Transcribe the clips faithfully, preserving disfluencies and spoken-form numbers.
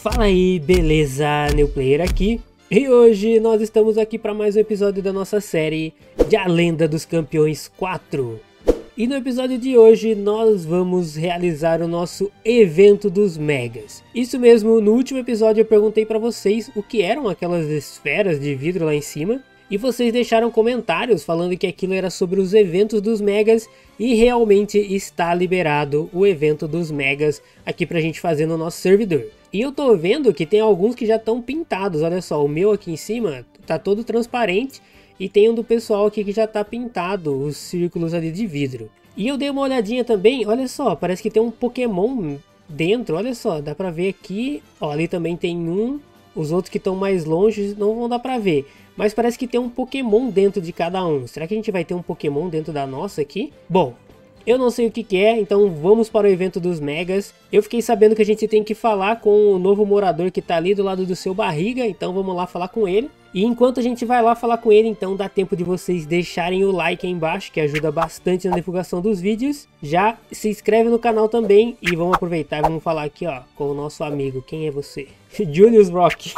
Fala aí, beleza? Newplayer aqui. E hoje nós estamos aqui para mais um episódio da nossa série de A Lenda dos Campeões quatro. E no episódio de hoje nós vamos realizar o nosso evento dos Megas. Isso mesmo, no último episódio eu perguntei para vocês o que eram aquelas esferas de vidro lá em cima. E vocês deixaram comentários falando que aquilo era sobre os eventos dos Megas. E realmente está liberado o evento dos Megas aqui pra gente fazer no nosso servidor. E eu tô vendo que tem alguns que já estão pintados, olha só, o meu aqui em cima tá todo transparente. E tem um do pessoal aqui que já tá pintado, os círculos ali de vidro. E eu dei uma olhadinha também, olha só, parece que tem um Pokémon dentro, olha só, dá pra ver aqui. Ó, ali também tem um, os outros que estão mais longe não vão dar pra ver. Mas parece que tem um Pokémon dentro de cada um. Será que a gente vai ter um Pokémon dentro da nossa aqui? Bom, eu não sei o que que é, então vamos para o evento dos Megas. Eu fiquei sabendo que a gente tem que falar com o novo morador que tá ali do lado do seu barriga. Então vamos lá falar com ele. E enquanto a gente vai lá falar com ele, então dá tempo de vocês deixarem o like aí embaixo, que ajuda bastante na divulgação dos vídeos. Já se inscreve no canal também e vamos aproveitar e vamos falar aqui ó, com o nosso amigo. Quem é você? Julius Rock.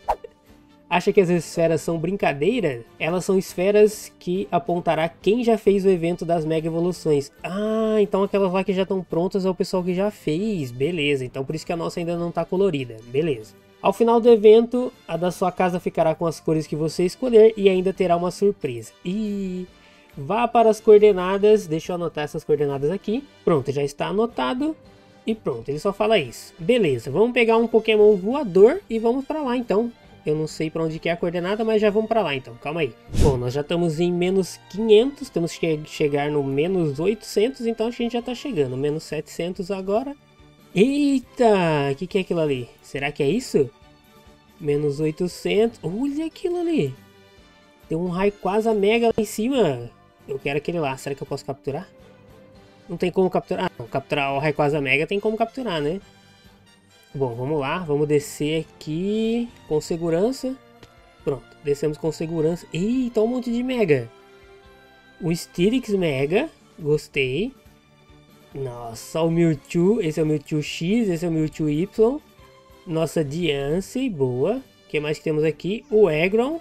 Acha que as esferas são brincadeira? Elas são esferas que apontará quem já fez o evento das Mega Evoluções. Ah, então aquelas lá que já estão prontas é o pessoal que já fez. Beleza, então por isso que a nossa ainda não está colorida. Beleza. Ao final do evento, a da sua casa ficará com as cores que você escolher e ainda terá uma surpresa. E vá para as coordenadas. Deixa eu anotar essas coordenadas aqui. Pronto, já está anotado. E pronto, ele só fala isso. Beleza, vamos pegar um Pokémon voador e vamos para lá então. Eu não sei para onde que é a coordenada, mas já vamos para lá então, calma aí. Bom, nós já estamos em menos quinhentos, temos que chegar no menos oitocentos, então acho que a gente já está chegando. Menos setecentos agora. Eita, o que que é aquilo ali? Será que é isso? Menos oitocentos, olha aquilo ali. Tem um Rayquaza Mega lá em cima. Eu quero aquele lá, será que eu posso capturar? Não tem como capturar, ah, não, capturar o Rayquaza Mega tem como capturar, né? Bom, vamos lá, vamos descer aqui com segurança. Pronto, descemos com segurança. Eita, um monte de Mega. O Steelix Mega, gostei. Nossa, o Mewtwo, esse é o Mewtwo X, esse é o Mewtwo Y. Nossa Diancie, boa. O que mais que temos aqui? O Aggron.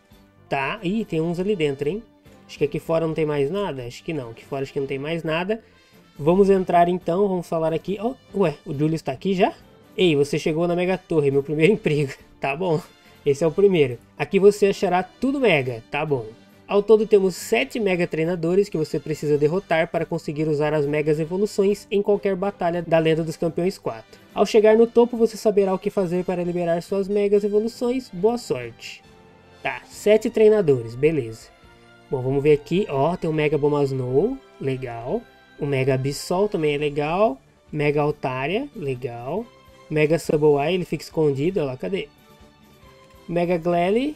Tá, ih, tem uns ali dentro, hein? Acho que aqui fora não tem mais nada, acho que não. Aqui fora acho que não tem mais nada. Vamos entrar então, vamos falar aqui. Oh, ué, o Julius tá aqui já? Ei, você chegou na Mega Torre, meu primeiro emprego. Tá bom, esse é o primeiro. Aqui você achará tudo Mega, tá bom. Ao todo temos sete Mega Treinadores que você precisa derrotar para conseguir usar as Megas Evoluções em qualquer batalha da Lenda dos Campeões quatro. Ao chegar no topo você saberá o que fazer para liberar suas Megas Evoluções. Boa sorte. Tá, sete treinadores, beleza. Bom, vamos ver aqui, ó, tem o Mega Bomasnow, legal. O Mega Absol também é legal. Mega Altaria, legal. Mega Subway, ele fica escondido, olha lá, cadê? Mega Glalie.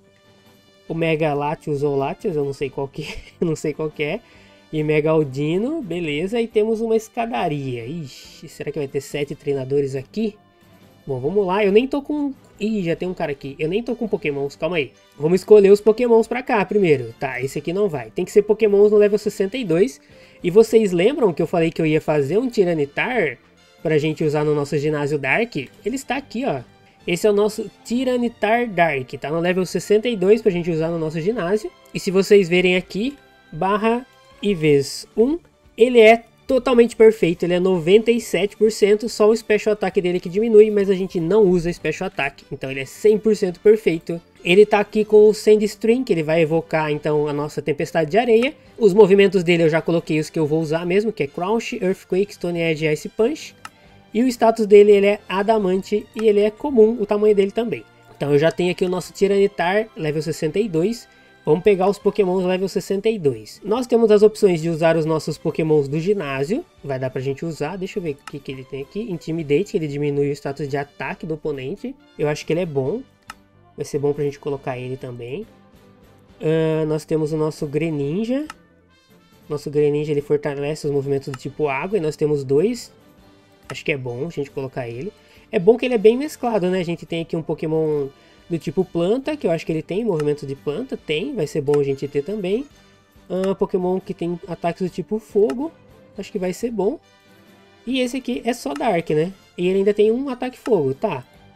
O Mega Latios ou Latias, eu não sei qual que é, não sei qual que é. E Mega Aldino, beleza. E temos uma escadaria. Ixi, será que vai ter sete treinadores aqui? Bom, vamos lá, eu nem tô com... Ih, já tem um cara aqui. Eu nem tô com Pokémons, calma aí. Vamos escolher os Pokémons pra cá primeiro. Tá, esse aqui não vai. Tem que ser Pokémons no level sessenta e dois. E vocês lembram que eu falei que eu ia fazer um Tiranitar pra gente usar no nosso ginásio Dark? Ele está aqui, ó. Esse é o nosso Tiranitar Dark, tá no level sessenta e dois pra gente usar no nosso ginásio. E se vocês verem aqui, barra e vezes um, ele é totalmente perfeito, ele é noventa e sete por cento, só o Special Attack dele que diminui, mas a gente não usa Special Attack, então ele é cem por cento perfeito. Ele tá aqui com o Sandstream, que ele vai evocar então a nossa Tempestade de Areia. Os movimentos dele eu já coloquei os que eu vou usar mesmo, que é Crouch, Earthquake, Stone Edge e Ice Punch. E o status dele ele é Adamante e ele é comum, o tamanho dele também. Então eu já tenho aqui o nosso Tiranitar level sessenta e dois. Vamos pegar os Pokémons level sessenta e dois. Nós temos as opções de usar os nossos Pokémons do ginásio. Vai dar pra gente usar. Deixa eu ver o que, que ele tem aqui. Intimidate, que ele diminui o status de ataque do oponente. Eu acho que ele é bom. Vai ser bom pra gente colocar ele também. Uh, nós temos o nosso Greninja. Nosso Greninja ele fortalece os movimentos do tipo água. E nós temos dois. Acho que é bom a gente colocar ele. É bom que ele é bem mesclado, né? A gente tem aqui um Pokémon do tipo planta, que eu acho que ele tem movimento de planta. Tem, vai ser bom a gente ter também. Uh, Pokémon que tem ataques do tipo fogo. Acho que vai ser bom. E esse aqui é só Dark, né? E ele ainda tem um ataque fogo, tá?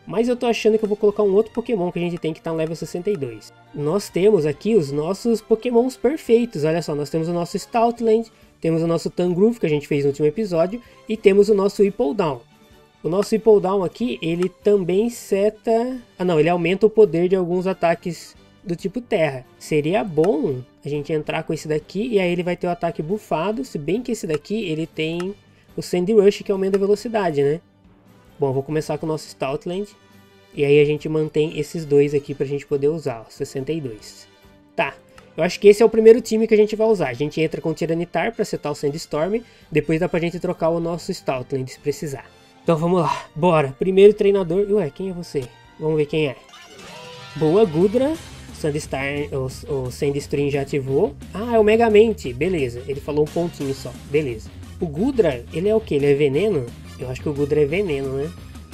Mas eu tô achando que eu vou colocar um outro Pokémon que a gente tem que tá no level sessenta e dois. Nós temos aqui os nossos Pokémons perfeitos. Olha só, nós temos o nosso Stoutland, temos o nosso Tangrowth que a gente fez no último episódio e temos o nosso Hippowdon. O nosso Hippowdon aqui, ele também seta... Ah não, ele aumenta o poder de alguns ataques do tipo terra. Seria bom a gente entrar com esse daqui e aí ele vai ter o ataque bufado, se bem que esse daqui ele tem o Sandy Rush que aumenta a velocidade, né? Bom, vou começar com o nosso Stoutland. E aí a gente mantém esses dois aqui pra gente poder usar, ó, sessenta e dois. Tá, eu acho que esse é o primeiro time que a gente vai usar. A gente entra com o Tyranitar pra setar o Sandstorm. Depois dá pra gente trocar o nosso Stoutland se precisar. Então vamos lá, bora. Primeiro treinador... Ué, quem é você? Vamos ver quem é. Boa, Goodra. Sandstar, o, o Sandstream já ativou. Ah, é o Megamente, beleza. Ele falou um pontinho só, beleza. O Goodra, ele é o que? Ele é veneno? Eu acho que o Goodra é veneno, né?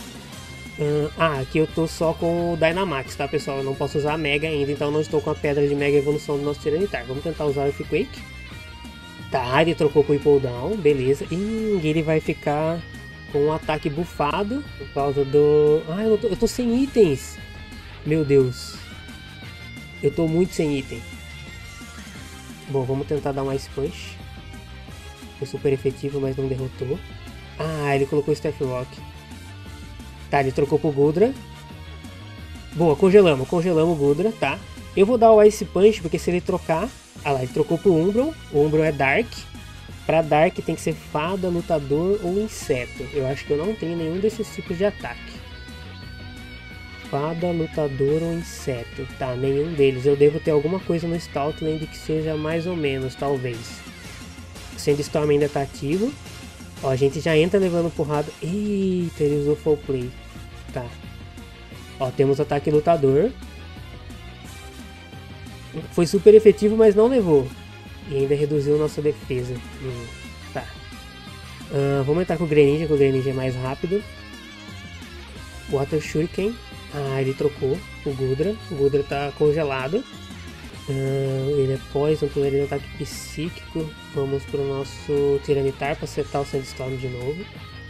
Uh, ah, aqui eu tô só com o Dynamax, tá, pessoal? Eu não posso usar a Mega ainda, então eu não estou com a Pedra de Mega Evolução do nosso Tyranitar. Vamos tentar usar o Earthquake. Tá, ele trocou com o Hippowdon, beleza. Ih, ele vai ficar com um ataque bufado por causa do... Ah, eu tô, eu tô sem itens. Meu Deus. Eu tô muito sem item. Bom, vamos tentar dar um Ice Punch. Foi super efetivo, mas não derrotou. Ah, ele colocou o Staff Rock. Tá, ele trocou pro Goodra. Boa, congelamos, congelamos o Goodra, tá. Eu vou dar o Ice Punch, porque se ele trocar... Ah lá, ele trocou pro Umbreon. O Umbreon é Dark. Pra Dark tem que ser Fada, Lutador ou Inseto. Eu acho que eu não tenho nenhum desses tipos de ataque. Fada, Lutador ou Inseto. Tá, nenhum deles. Eu devo ter alguma coisa no Stoutland que seja mais ou menos, talvez. O Sandstorm ainda tá ativo. Ó, a gente já entra levando porrada. Eita, ele usou Full Play. Tá. Ó, temos ataque lutador. Foi super efetivo, mas não levou. E ainda reduziu nossa defesa. Hum, tá. Uh, vamos entrar com o Greninja, que o Greninja é mais rápido. Water Shuriken. Ah, ele trocou o Goodra. O Goodra tá congelado. Uh, ele é Poison, então ele é um ataque psíquico. Vamos pro nosso Tyranitar para acertar o Sandstorm de novo.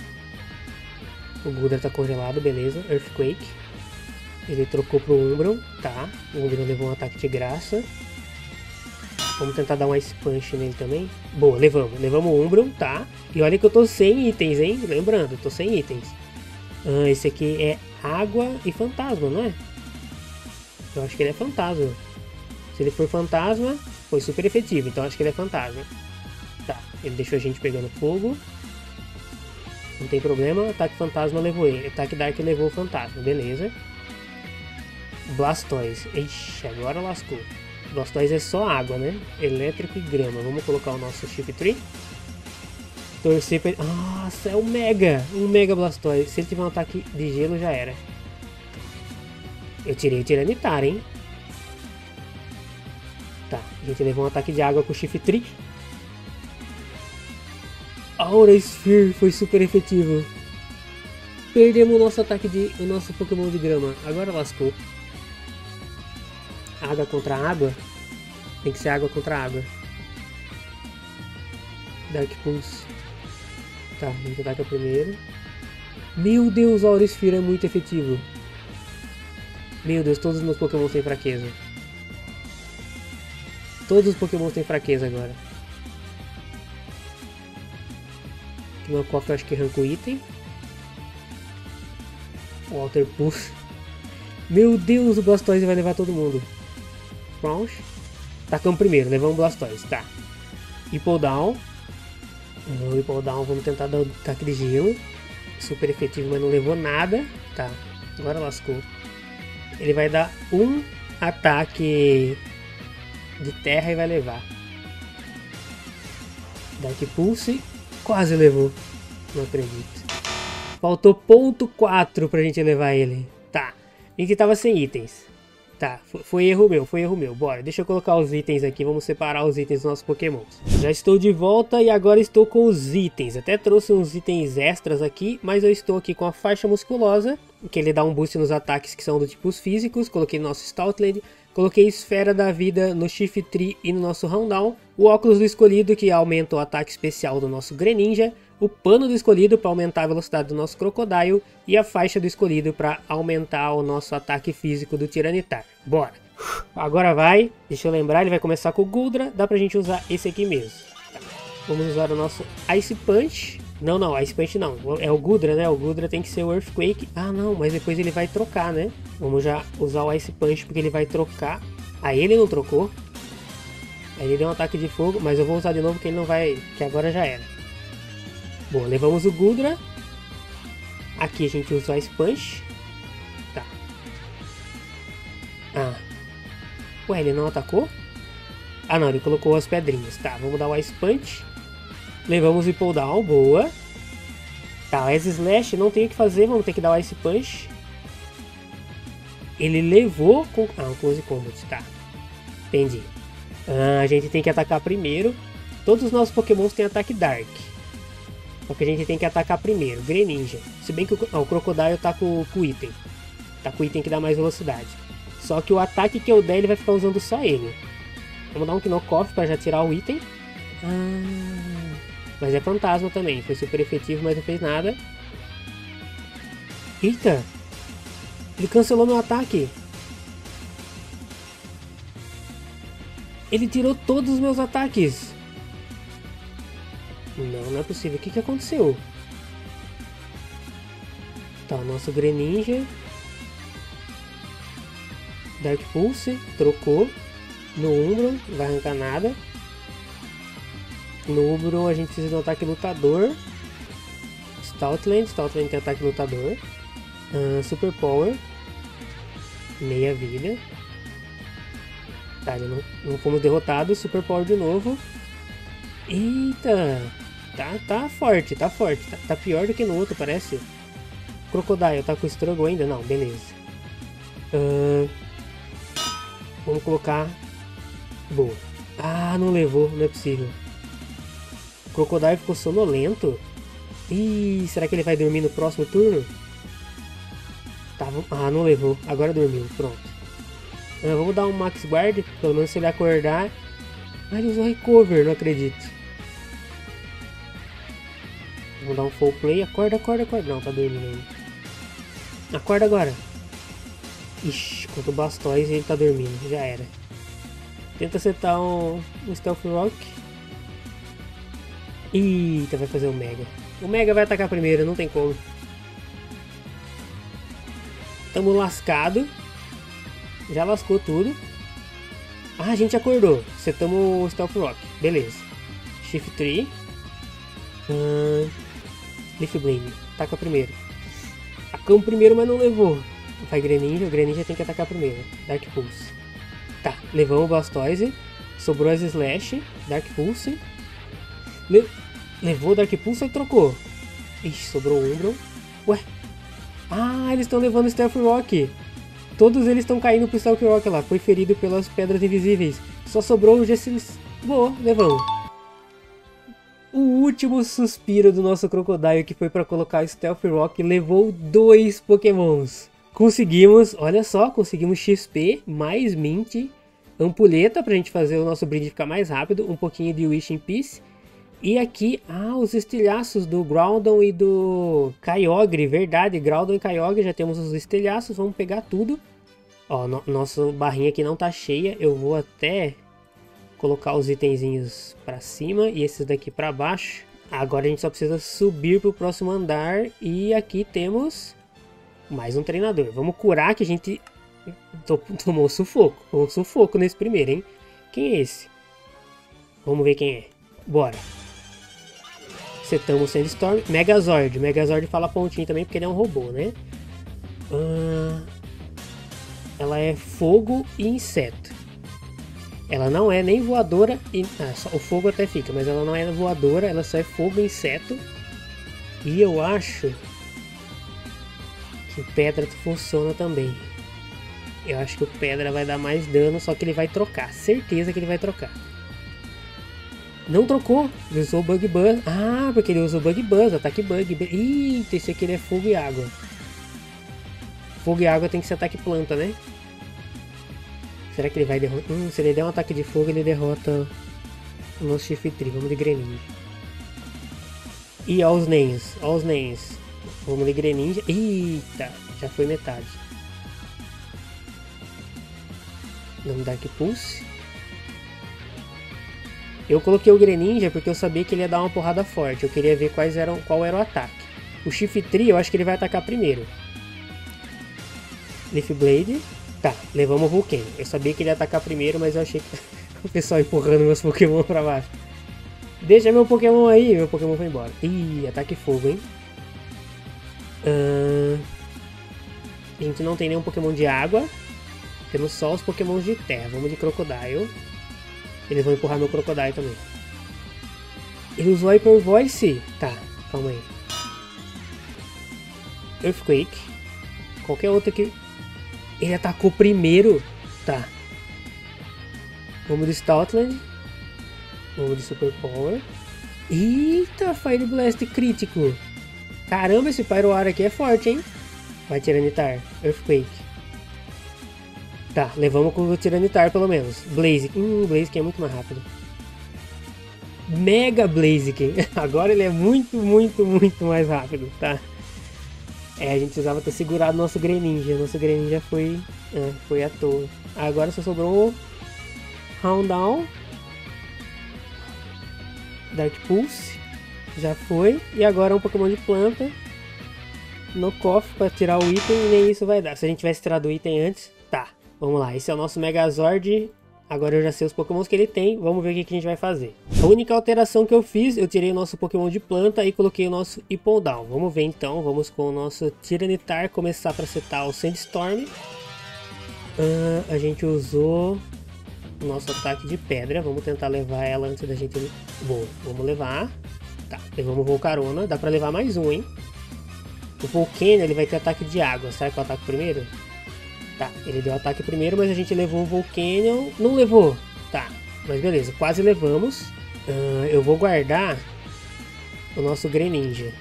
O Goodra tá congelado, beleza. Earthquake. Ele trocou pro Umbreon, tá. O Umbreon levou um ataque de graça. Vamos tentar dar um Ice Punch nele também. Boa, levamos. Levamos o Umbreon, tá. E olha que eu tô sem itens, hein. Lembrando, eu tô sem itens. Uh, esse aqui é Água e Fantasma, não é? Eu acho que ele é Fantasma. Se ele for fantasma, foi super efetivo, então acho que ele é fantasma. Tá, ele deixou a gente pegando fogo. Não tem problema, ataque fantasma levou ele. Ataque Dark levou o fantasma, beleza. Blastoise, ixi, agora lascou. Blastoise é só água, né? Elétrico e grama. Vamos colocar o nosso Shiftry. Torcer pra ele. Nossa, é o Mega! Um Mega Blastoise. Se ele tiver um ataque de gelo, já era. Eu tirei o Tyranitar, hein? Tá, a gente levou um ataque de água com o Shiftry. Aura Sphere foi super efetivo. Perdemos o nosso ataque de... o nosso Pokémon de grama. Agora lascou. Água contra água? Tem que ser água contra água. Dark Pulse. Tá, a gente ataca primeiro. Meu Deus, Aura Sphere é muito efetivo. Meu Deus, todos os meus Pokémon têm fraqueza. Todos os Pokémon têm fraqueza agora. Aqui no cofre eu acho que arranca o item. Water Pulse. Meu Deus, o Blastoise vai levar todo mundo. Pronto. Tacamos primeiro, levamos o Blastoise. Tá. Hippowdon. O Hippowdon, vamos tentar dar o ataque de gelo. Super efetivo, mas não levou nada. Tá. Agora lascou. Ele vai dar um ataque de terra e vai levar. Dark Pulse. Quase levou. Não acredito. Faltou ponto quatro pra gente levar ele. Tá. A gente tava sem itens. Tá. Foi erro meu. Foi erro meu. Bora. Deixa eu colocar os itens aqui. Vamos separar os itens dos nossos Pokémon. Já estou de volta e agora estou com os itens. Até trouxe uns itens extras aqui. Mas eu estou aqui com a faixa musculosa. Que ele dá um boost nos ataques que são do tipos físicos. Coloquei no nosso Stoutland. Coloquei Esfera da Vida no Shiftry e no nosso Houndour. O óculos do escolhido que aumenta o ataque especial do nosso Greninja. o pano do escolhido para aumentar a velocidade do nosso Crocodile e a faixa do escolhido para aumentar o nosso ataque físico do Tiranitar. Bora! Agora vai, deixa eu lembrar, ele vai começar com o Goodra, dá pra gente usar esse aqui mesmo. Tá. Vamos usar o nosso Ice Punch. Não, não, Ice Punch não, é o Goodra, né? O Goodra tem que ser o Earthquake. Ah, não, mas depois ele vai trocar, né? Vamos já usar o Ice Punch porque ele vai trocar. Aí ele não trocou. Aí ele deu um ataque de fogo, mas eu vou usar de novo que ele não vai, que agora já era. Bom, levamos o Goodra. Aqui a gente usa o Ice Punch. Tá. Ah. Ué, ele não atacou? Ah não, ele colocou as pedrinhas. Tá, vamos dar o Ice Punch. Levamos o Pull Down, boa. Tá, o Ice Slash não tem o que fazer, vamos ter que dar o Ice Punch. Ele levou com... Ah, o Close Combat, tá. Entendi. Ah, a gente tem que atacar primeiro. Todos os nossos pokémons têm ataque Dark. Só que a gente tem que atacar primeiro, Greninja. Se bem que o, ah, o Crocodile tá com, com o item. Tá com o item que dá mais velocidade. Só que o ataque que eu der, ele vai ficar usando só ele. Vamos dar um Knock-Off pra já tirar o item. Ah, mas é fantasma também. Foi super efetivo, mas não fez nada. Eita! Ele cancelou meu ataque. Ele tirou todos os meus ataques. Não, não é possível. O que, que aconteceu? Tá, o nosso Greninja. Dark Pulse, trocou. No Umbro, não vai arrancar nada. No Umbro a gente precisa de um ataque lutador. Stoutland, Stoutland tem ataque lutador. Uh, Super Power. Meia vida. Tá, não, não fomos derrotados. Super Power de novo. Eita! Tá, tá forte, tá forte. Tá, tá pior do que no outro, parece. Crocodile, tá com Struggle ainda? Não, beleza. Uh, vamos colocar... Boa. Ah, não levou, não é possível. O Crocodile ficou sonolento. Ih, será que ele vai dormir no próximo turno? Tá, ah, não levou. Agora dormiu, pronto. Ah, vamos dar um Max Guard, pelo menos se ele acordar. Ah, ele usou Recover, não acredito. Vamos dar um Full Play. Acorda, acorda, acorda. Não, tá dormindo ainda. Acorda agora. Ixi, contra o Blastoise ele tá dormindo. Já era. Tenta acertar um, um Stealth Rock. Eita, vai fazer o Mega. O Mega vai atacar primeiro, não tem como. Tamo lascado. Já lascou tudo. Ah, a gente acordou. Acertamos o Stealth Rock. Beleza. Shift três. Hum, Leaf Blade. Ataca primeiro. Atacamos primeiro, mas não levou. Vai Greninja. O Greninja tem que atacar primeiro. Dark Pulse. Tá, levamos o Blastoise. Sobrou as Slash. Dark Pulse. Le levou o Dark Pulse e trocou. Ixi, sobrou o Umbron. Ué. Ah, eles estão levando o Stealth Rock. Todos eles estão caindo pro Stealth Rock lá. Foi ferido pelas pedras invisíveis. Só sobrou o Jessis. Boa, levamos. O último suspiro do nosso Crocodile, que foi para colocar o Stealth Rock, levou dois Pokémons. Conseguimos, olha só, conseguimos X P, mais Mint, ampulheta pra gente fazer o nosso brinde ficar mais rápido, um pouquinho de Wishing Piece. E aqui, ah, os estilhaços do Groudon e do Kyogre, verdade, Groudon e Kyogre, já temos os estilhaços, vamos pegar tudo. Ó, no, nossa barrinha aqui não tá cheia, eu vou até colocar os itenzinhos pra cima e esses daqui pra baixo. Agora a gente só precisa subir pro próximo andar e aqui temos mais um treinador. Vamos curar que a gente tomou sufoco, tomou sufoco nesse primeiro, hein? Quem é esse? Vamos ver quem é. Bora. Setamos o Sandstorm. Megazord. Megazord fala pontinho também porque ele é um robô, né? Ah, ela é fogo e inseto. Ela não é nem voadora e... Ah, só, o fogo até fica, mas ela não é voadora, ela só é fogo e inseto. E eu acho que o Pedra funciona também. Eu acho que o Pedra vai dar mais dano, só que ele vai trocar. Certeza que ele vai trocar. Não trocou, ele usou Bug Buzz. Ah, porque ele usou Bug Buzz, ataque Bug. Eita, esse aqui ele é fogo e água. Fogo e água tem que ser ataque planta, né? Será que ele vai derrotar? Hum, se ele der um ataque de fogo, ele derrota o nosso Chifre Tri. Vamos de Greninja. Ih, ó os Nens, ó os Nens. Vamos de Greninja. Eita, já foi metade. Vamos Dark Pulse. Eu coloquei o Greninja porque eu sabia que ele ia dar uma porrada forte. Eu queria ver quais eram, qual era o ataque. O Shiftry eu acho que ele vai atacar primeiro. Leaf Blade. Tá, levamos o Vulcano. Eu sabia que ele ia atacar primeiro, mas eu achei que o pessoal empurrando meus Pokémon pra baixo. Deixa meu Pokémon aí, meu Pokémon foi embora. Ih, ataque fogo, hein? Uh... A gente não tem nenhum Pokémon de água. Temos só os Pokémons de terra. Vamos de Crocodile. Eles vão empurrar meu Crocodile também. Ele usou Hyper Voice? Tá, calma aí. Earthquake. Qualquer outro que... Ele atacou primeiro. Tá. Vamos de Stoutland. Vamos de Super Power. Eita, Fire Blast crítico. Caramba, esse Pyroar aqui é forte, hein? Vai Tiranitar. Earthquake. Tá, levamos com o Tiranitar pelo menos. Blaziken. Hum, Blaziken é muito mais rápido. Mega Blaziken. Agora ele é muito, muito, muito mais rápido, tá? É, a gente precisava ter segurado nosso Greninja. Nosso Greninja foi, é, foi à toa. Agora só sobrou Houndown. Dark Pulse. Já foi. E agora um Pokémon de planta. No cofre para tirar o item e nem isso vai dar. Se a gente tivesse tirado o item antes, tá. Vamos lá. Esse é o nosso Megazord. Agora eu já sei os Pokémons que ele tem. Vamos ver o que, que a gente vai fazer. A única alteração que eu fiz, eu tirei o nosso Pokémon de planta e coloquei o nosso Hippowdon. Vamos ver então. Vamos com o nosso Tiranitar começar para setar o Sandstorm. Uh, a gente usou o nosso ataque de pedra. Vamos tentar levar ela antes da gente... Boa, vamos levar. Tá, levamos o Volcarona. Dá para levar mais um, hein? O Volcano, ele vai ter ataque de água. Será que eu ataco primeiro? Tá, ele deu ataque primeiro, mas a gente levou o Volcano. Não levou. Tá, mas beleza, quase levamos. Uh, eu vou guardar o nosso Greninja.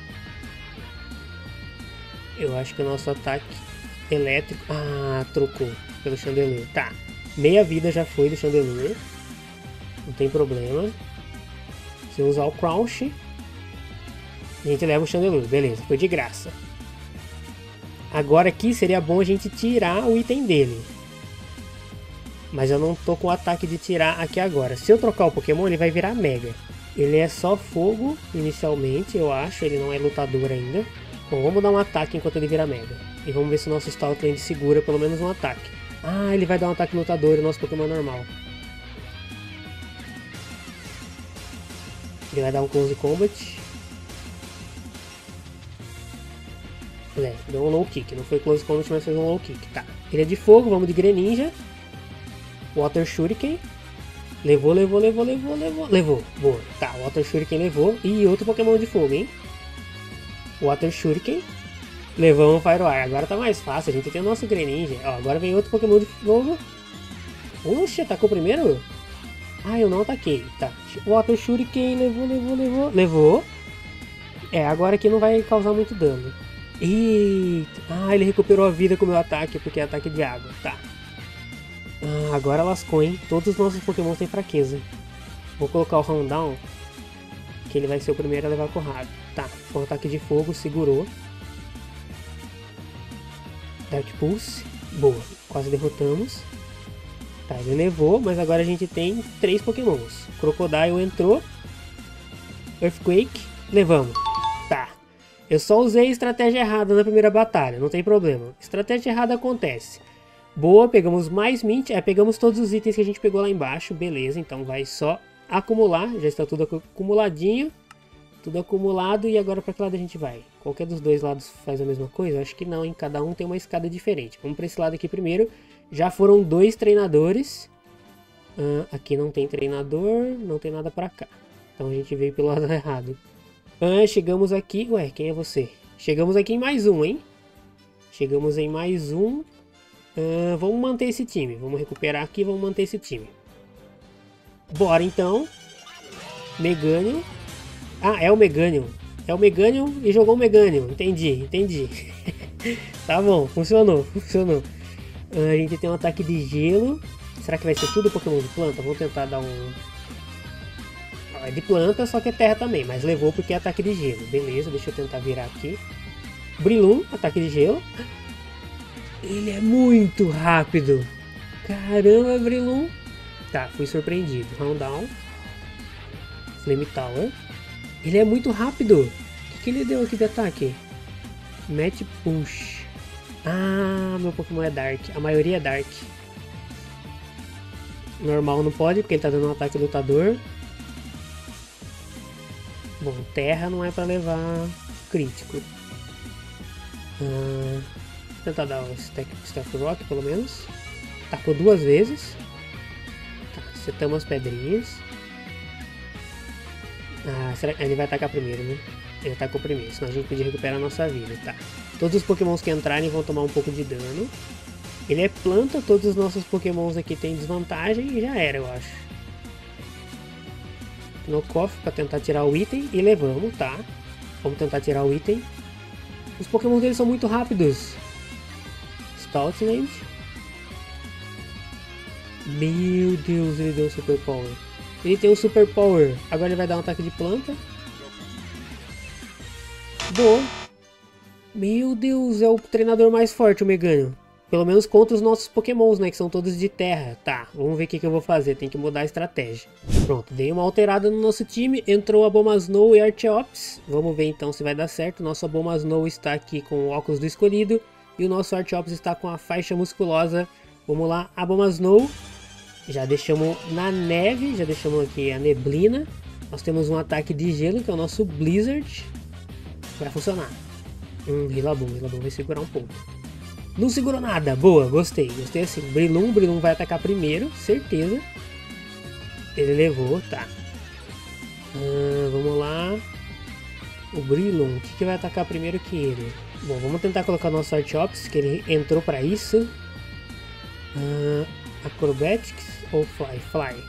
Eu acho que o nosso ataque elétrico... Ah, trocou pelo Chandelure. Tá, meia vida já foi do Chandelure. Não tem problema. Se eu usar o Crouch, a gente leva o Chandelure. Beleza, foi de graça. Agora aqui seria bom a gente tirar o item dele. Mas eu não tô com o ataque de tirar aqui agora. Se eu trocar o Pokémon, ele vai virar Mega. Ele é só fogo inicialmente, eu acho. Ele não é lutador ainda. Bom, vamos dar um ataque enquanto ele vira Mega. E vamos ver se o nosso Stoutland segura pelo menos um ataque. Ah, ele vai dar um ataque lutador e o nosso Pokémon normal. Ele vai dar um Close Combat. É, deu um low kick, não foi close combat, mas fez um low kick, tá. Ele é de fogo, vamos de Greninja. Water Shuriken. Levou, levou, levou, levou, levou, levou, boa, tá, Water Shuriken levou. E outro Pokémon de fogo, hein. Water Shuriken. Levamos o Pyroar, agora tá mais fácil, a gente tem o nosso Greninja. Ó, agora vem outro Pokémon de fogo. Oxe, atacou primeiro? Ah, eu não ataquei, tá. Water Shuriken, levou, levou, levou, levou. É, agora aqui não vai causar muito dano. Eita. Ah, ele recuperou a vida com o meu ataque, porque é ataque de água. Tá. Ah, agora lascou, hein? Todos os nossos Pokémon têm fraqueza. Vou colocar o Houndown, que ele vai ser o primeiro a levar a porrada. Tá, o ataque de fogo segurou. Dark Pulse. Boa, quase derrotamos. Tá, ele levou, mas agora a gente tem três Pokémons. Crocodile entrou. Earthquake. Levamos. Tá. Eu só usei estratégia errada na primeira batalha, não tem problema. Estratégia errada acontece. Boa, pegamos mais mint, é, pegamos todos os itens que a gente pegou lá embaixo, beleza, então vai só acumular, já está tudo acumuladinho. Tudo acumulado e agora para que lado a gente vai? Qualquer dos dois lados faz a mesma coisa? Acho que não, hein? Cada um tem uma escada diferente. Vamos para esse lado aqui primeiro. Já foram dois treinadores. Uh, aqui não tem treinador, não tem nada para cá. Então a gente veio pelo lado errado. Ah, chegamos aqui... Ué, quem é você? Chegamos aqui em mais um, hein? Chegamos em mais um. Ah, vamos manter esse time. Vamos recuperar aqui e vamos manter esse time. Bora, então. Meganium. Ah, é o Meganium. É o Meganium e jogou o Meganium. Entendi, entendi. Tá bom, funcionou, funcionou. Ah, a gente tem um ataque de gelo. Será que vai ser tudo Pokémon de planta? Vamos tentar dar um... é de planta, só que é terra também, mas levou porque é ataque de gelo. Beleza, deixa eu tentar virar aqui. Breloom, ataque de gelo. Ele é muito rápido. Caramba, Breloom. Tá, fui surpreendido. Rundown. Flame Tower. Ele é muito rápido. O que, que ele deu aqui de ataque? Match Push. Ah, meu Pokémon é Dark. A maioria é Dark. Normal não pode, porque ele tá dando um ataque lutador. Bom, terra não é pra levar crítico. Ah, vou tentar dar o Stack, Stack Rock, pelo menos. Tacou duas vezes. Tá, setamos as pedrinhas. Ah, será que ele vai atacar primeiro, né? Ele atacou primeiro, senão a gente podia recuperar a nossa vida, tá? Todos os pokémons que entrarem vão tomar um pouco de dano. Ele é planta, todos os nossos pokémons aqui têm desvantagem e já era, eu acho. Knockoff pra tentar tirar o item e levamos, tá? Vamos tentar tirar o item. Os pokémons dele são muito rápidos. Stoutland. Meu Deus, ele deu um Super Power. Ele tem um Super Power. Agora ele vai dar um ataque de planta. Boa. Meu Deus, é o treinador mais forte, o Meganium. Pelo menos contra os nossos pokémons, né? Que são todos de terra. Tá, vamos ver o que, que eu vou fazer. Tem que mudar a estratégia. Pronto, dei uma alterada no nosso time. Entrou a Abomasnow e Archeops. Vamos ver então se vai dar certo. Nosso Abomasnow está aqui com o óculos do escolhido. E o nosso Archeops está com a faixa musculosa. Vamos lá, Abomasnow. Já deixamos na neve. Já deixamos aqui a neblina. Nós temos um ataque de gelo, que é o nosso Blizzard. Vai funcionar. Hum, Rillaboom. Rillaboom vai segurar um pouco. Não segurou nada. Boa, gostei. Gostei assim. Breloom, Breloom vai atacar primeiro, certeza. Ele levou, tá. Ah, vamos lá. O Breloom, o que, que vai atacar primeiro que ele? Bom, vamos tentar colocar nosso Archeops, que ele entrou pra isso. Ah, Acrobatics ou Fly? Fly.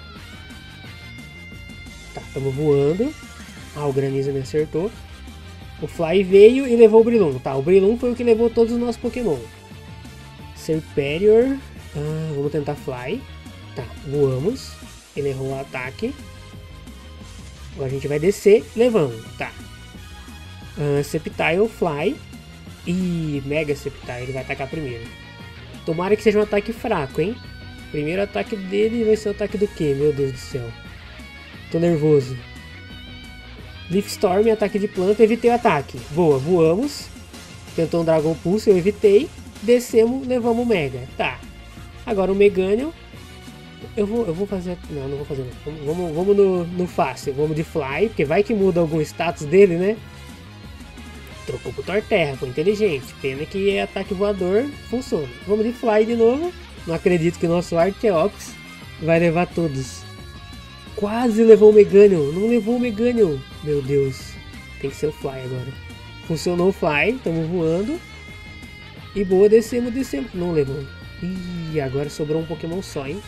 Tá, estamos voando. Ah, o Granizo me acertou. O Fly veio e levou o Breloom. Tá, o Breloom foi o que levou todos os nossos Pokémon. Serperior. Ah, vamos tentar Fly. Tá, voamos. Ele errou o ataque. Agora a gente vai descer. Levamos. Tá. Ah, Sceptile, Fly. E Mega Sceptile. Ele vai atacar primeiro. Tomara que seja um ataque fraco, hein? Primeiro ataque dele vai ser o ataque do quê? Meu Deus do céu. Tô nervoso. Leaf Storm, ataque de planta. Evitei o ataque. Boa, voamos. Tentou um Dragon Pulse, eu evitei. Descemos, levamos o Mega. Tá. Agora o Meganium. Eu vou, eu vou fazer... Não, não vou fazer não. Vamos, vamos no, no fácil. Vamos de Fly, porque vai que muda algum status dele, né? Trocou pro Torterra, foi inteligente. Pena que é ataque voador, funciona. Vamos de Fly de novo. Não acredito que o nosso Archeops vai levar todos. Quase levou o Meganium. Não levou o Meganium. Meu Deus. Tem que ser o Fly agora. Funcionou o Fly, estamos voando. E boa, descemos, descemos. Não levou. Ih, agora sobrou um Pokémon só, hein?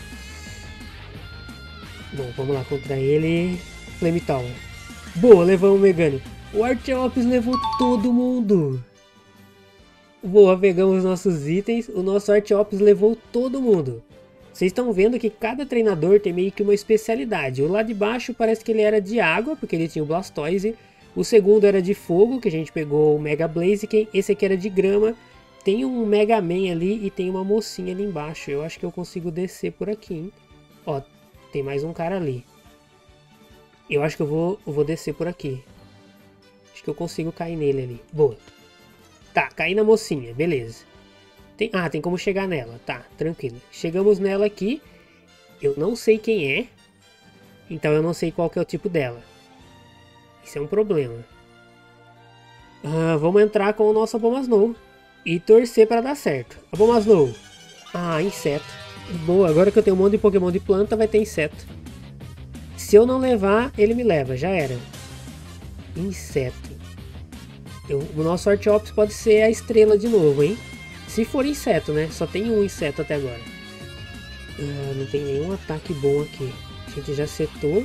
Bom, vamos lá contra ele. Flame Tower. Boa, levamos o Meganium. O Archeops levou todo mundo. Boa, pegamos nossos itens. O nosso Archeops levou todo mundo. Vocês estão vendo que cada treinador tem meio que uma especialidade. O lá de baixo parece que ele era de água, porque ele tinha o Blastoise. O segundo era de fogo, que a gente pegou o Mega Blaziken. Esse aqui era de grama. Tem um Mega Man ali e tem uma mocinha ali embaixo. Eu acho que eu consigo descer por aqui, hein? Ó, tem mais um cara ali. Eu acho que eu vou, eu vou descer por aqui. Acho que eu consigo cair nele ali. Boa. Tá, caí na mocinha, beleza. Tem, ah, tem como chegar nela. Tá, tranquilo. Chegamos nela aqui. Eu não sei quem é. Então eu não sei qual que é o tipo dela. Isso é um problema. Ah, vamos entrar com o nosso Abomasnow. E torcer para dar certo. Abomasnow. Ah, inseto. Boa, agora que eu tenho um monte de Pokémon de planta, vai ter inseto. Se eu não levar, ele me leva. Já era. Inseto. Eu, o nosso Archeops pode ser a estrela de novo, hein? Se for inseto, né? Só tem um inseto até agora. Ah, não tem nenhum ataque bom aqui. A gente já setou.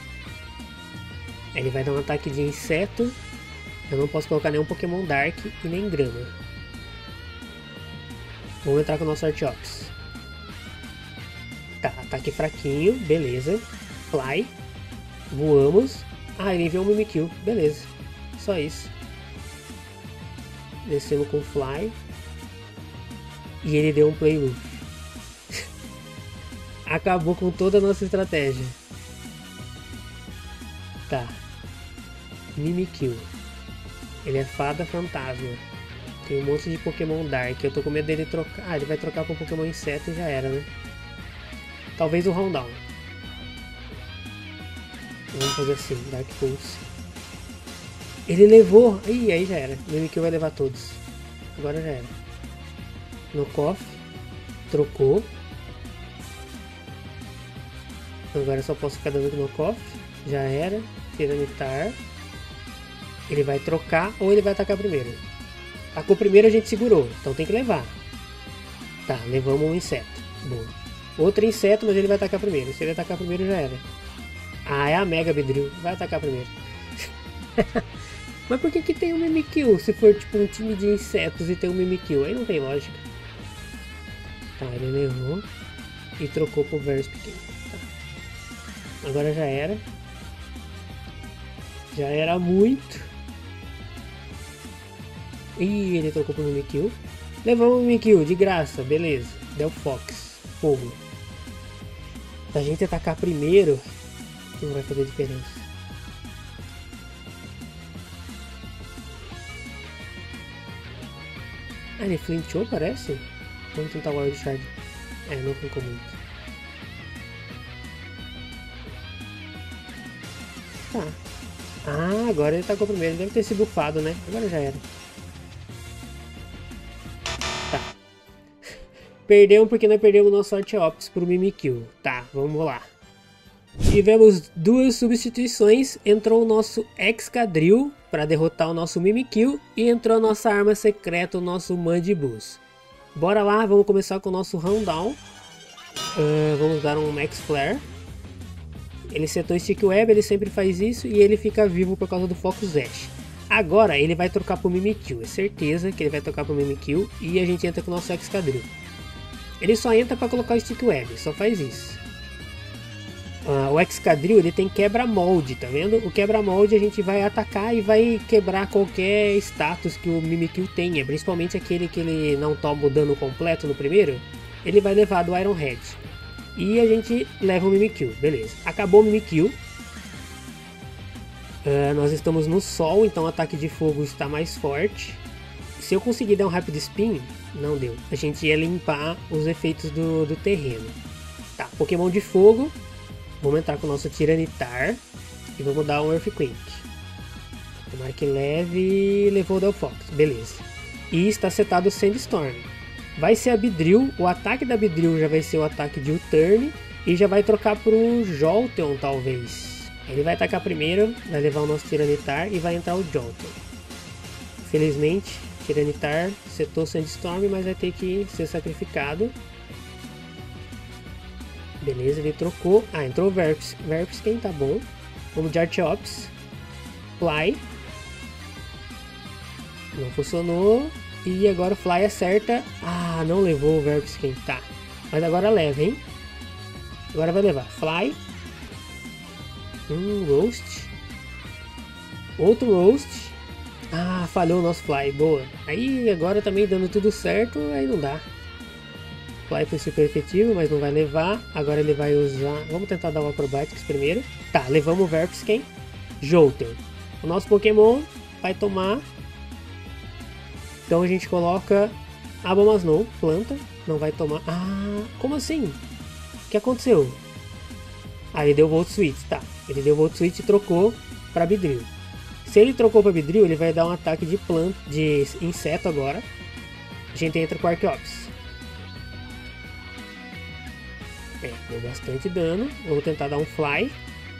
Ele vai dar um ataque de inseto. Eu não posso colocar nenhum Pokémon Dark e nem grama. Vamos entrar com o nosso Archeops. Tá, ataque fraquinho, beleza. Fly. Voamos. Ah, ele enviou um Mimikyu. Beleza. Só isso. Descemos com Fly. E ele deu um Play Luffy. Acabou com toda a nossa estratégia. Tá. Mimikyu. Ele é fada fantasma. Tem um monte de Pokémon Dark. Eu tô com medo dele trocar. Ah, ele vai trocar pra Pokémon Inseto e já era, né? Talvez o Rundown. Vamos fazer assim, Dark Pulse. Ele levou. Ih, aí já era. O Mimikyu vai levar todos. Agora já era. Knockoff. Trocou. Agora só posso ficar dando Knockoff. Já era. Tiranitar. Ele vai trocar ou ele vai atacar primeiro. Tacou primeiro, a gente segurou. Então tem que levar. Tá, levamos um inseto. Boa. Outro inseto, mas ele vai atacar primeiro. Se ele atacar primeiro, já era. Ah, é a Mega Beedrill. Vai atacar primeiro. Mas por que que tem um Mimikyu? Se for tipo um time de insetos e tem um Mimikyu, aí não tem lógica. Tá, ele levou. E trocou pro Vespiquen. Tá. Agora já era. Já era muito. Ih, ele trocou pro Mimikyu. Levamos o Mimikyu, de graça, beleza. Delphox, fogo. Se a gente atacar primeiro, não vai fazer diferença. Ah, ele flinchou, parece? Vamos tentar o Wild Shard. É, não ficou muito. Tá. Ah, agora ele tacou primeiro. Deve ter se bufado, né? Agora já era. Tá. Perdemos porque nós perdemos nosso Archeops pro Mimikyu. Tá, vamos lá. Tivemos duas substituições. Entrou o nosso Excadrill para derrotar o nosso Mimikyu. E entrou a nossa arma secreta, o nosso Mandibuzz. Bora lá, vamos começar com o nosso Rundown. Uh, vamos dar um Max Flare. Ele setou Stick Web, ele sempre faz isso. E ele fica vivo por causa do Focus Sash. Agora ele vai trocar pro Mimikyu. É certeza que ele vai trocar pro Mimikyu. E a gente entra com o nosso Excadrill. Ele só entra para colocar o Stick Web, só faz isso. Uh, o Excadrill ele tem quebra-molde, tá vendo? O quebra-molde a gente vai atacar e vai quebrar qualquer status que o Mimikyu tenha, principalmente aquele que ele não toma o dano completo no primeiro, ele vai levar do Iron Head. E a gente leva o Mimikyu, beleza. Acabou o Mimikyu. Uh, nós estamos no sol, então o ataque de fogo está mais forte. Se eu conseguir dar um Rapid Spin, não deu. A gente ia limpar os efeitos do, do terreno. Tá, Pokémon de fogo. Vamos entrar com o nosso Tiranitar e vamos dar um Earthquake. Tomara que leve. Levou o Delphox, beleza. E está setado o Sandstorm. Vai ser a Beedrill, o ataque da Beedrill já vai ser o ataque de U-Turn. E já vai trocar para o Jolteon, talvez. Ele vai atacar primeiro, vai levar o nosso Tiranitar e vai entrar o Jolteon. Infelizmente, Tiranitar setou o Sandstorm, mas vai ter que ser sacrificado. Beleza, ele trocou. Ah, entrou o Verps. Verpsken, tá bom. Vamos de Archeops. Fly. Não funcionou. E agora o Fly acerta. Ah, não levou o Verpsken. Tá. Mas agora leva, hein? Agora vai levar. Fly. Hum, Roast. Outro Roast. Ah, falhou o nosso Fly. Boa. Aí agora também dando tudo certo. Aí não dá. Fly foi super efetivo, mas não vai levar. Agora ele vai usar... Vamos tentar dar o Acrobatics primeiro. Tá, levamos o Verpsken. Jolteon. O nosso Pokémon vai tomar. Então a gente coloca Abomasnow, planta. Não vai tomar... Ah, como assim? O que aconteceu? Ah, ele deu Volt Switch, tá. Ele deu Volt Switch e trocou para Beedrill. Se ele trocou para Beedrill, ele vai dar um ataque de planta, de inseto agora. A gente entra com o Archeops. É, deu bastante dano. Vamos tentar dar um Fly.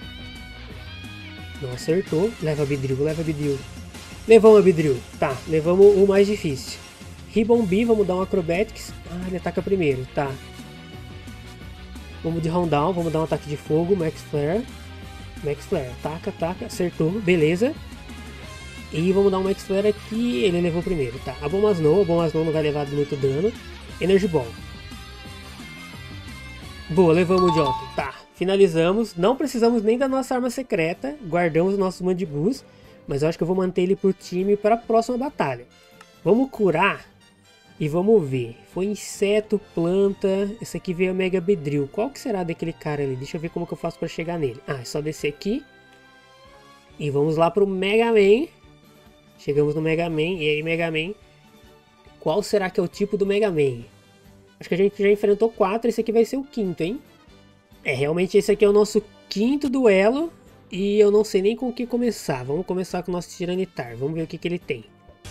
Não acertou. Leva a Beedrill, leva a Beedrill. Levamos a Beedrill. Tá, levamos o mais difícil. Ribombee, vamos dar um Acrobatics. Ah, ele ataca primeiro, tá. Vamos de Rundown, vamos dar um ataque de fogo. Max Flare. Max Flare, ataca, ataca, acertou, beleza. E vamos dar um Max Flare aqui. Ele levou primeiro, tá. Abomasnow, Abomasnow não vai levar muito dano. Energy Ball. Boa, levamos o Jolteon. Tá, finalizamos. Não precisamos nem da nossa arma secreta. Guardamos os nossos Mandibus. Mas eu acho que eu vou manter ele pro time para a próxima batalha. Vamos curar. E vamos ver. Foi inseto, planta. Esse aqui veio a Mega Beedrill. Qual que será daquele cara ali? Deixa eu ver como que eu faço para chegar nele. Ah, é só descer aqui. E vamos lá pro Mega Man. Chegamos no Mega Man. E aí, Mega Man. Qual será que é o tipo do Mega Man? Acho que a gente já enfrentou quatro. Esse aqui vai ser o quinto, hein? É, realmente esse aqui é o nosso quinto duelo. E eu não sei nem com o que começar. Vamos começar com o nosso Tiranitar. Vamos ver o que, que ele tem.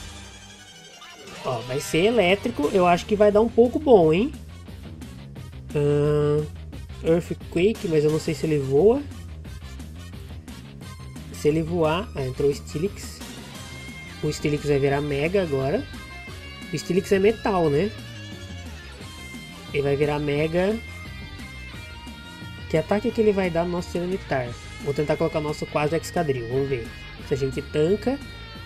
Ó, vai ser elétrico. Eu acho que vai dar um pouco bom, hein? Uh, Earthquake, mas eu não sei se ele voa. Se ele voar... Ah, entrou o Steelix. O Steelix vai virar Mega agora. O Steelix é metal, né? Ele vai virar Mega. Que ataque que ele vai dar no nosso Tiranitar? Vou tentar colocar o nosso quase Excadrill. Vamos ver se a gente tanca.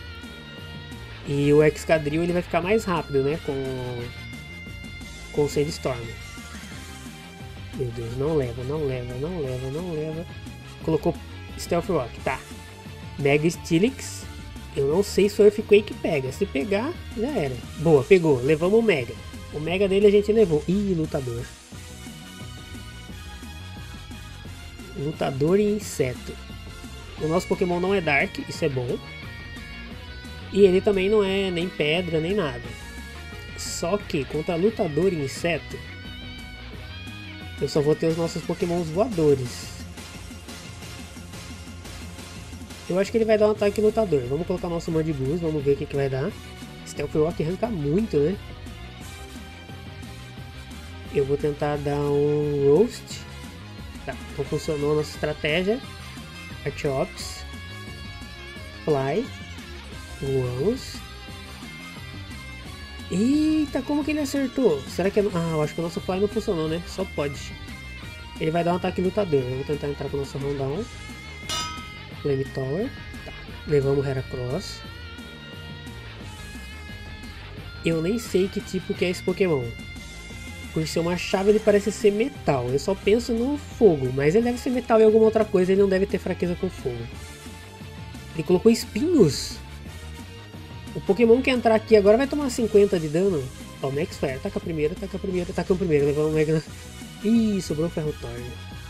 E o Excadrill ele vai ficar mais rápido, né? Com, com o Sandstorm. Meu Deus, não leva, não leva, não leva, não leva. Colocou Stealth Rock, tá. Mega Steelix. Eu não sei se o Earthquake pega. Se pegar, já era. Boa, pegou. Levamos o Mega. O Mega dele a gente levou. Ih, lutador. Lutador e inseto. O nosso Pokémon não é Dark, isso é bom. E ele também não é nem pedra, nem nada. Só que contra lutador e inseto, eu só vou ter os nossos Pokémons voadores. Eu acho que ele vai dar um ataque lutador. Vamos colocar o nosso Mandibus, vamos ver o que, que vai dar. Stealth Rock arranca muito, né? Eu vou tentar dar um Roast. Tá, então funcionou a nossa estratégia. Archeops. Fly. Voamos. Eita, como que ele acertou? Será que... É... Ah, eu acho que o nosso Fly não funcionou, né? Só pode. Ele vai dar um ataque lutador. Vamos tentar entrar com o nosso Rundown. Flame Tower. Tá. Levamos Heracross. Eu nem sei que tipo que é esse Pokémon. Por ser uma chave ele parece ser metal. Eu só penso no fogo. Mas ele deve ser metal e alguma outra coisa. Ele não deve ter fraqueza com fogo. Ele colocou espinhos. O Pokémon que entrar aqui agora vai tomar cinquenta de dano. Ó, Max Flare. Taca a primeira, taca a primeira, taca a primeira. Levamos o Mega... Ih, sobrou o Ferrothorn.